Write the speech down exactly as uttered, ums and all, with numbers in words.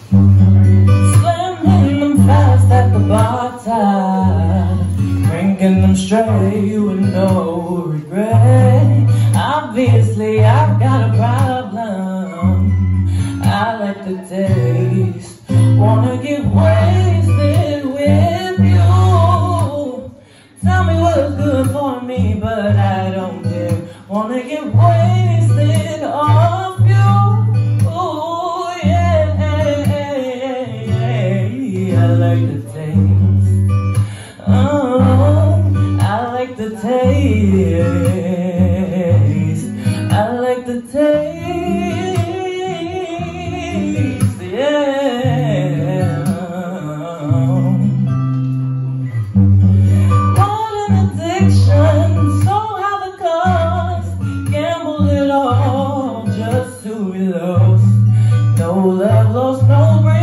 Slamming them fast at the bar top, drinking them straight with no regret. Obviously I've got a problem. I like the taste, wanna get wasted with you. Tell me what's good for me, but I don't care. Wanna get wasted off you. Ooh, yeah, I like the taste. Oh, I like the taste. I like the taste, yeah. What an addiction, so how the cost. Gamble it all just to be lost. No love lost, no break.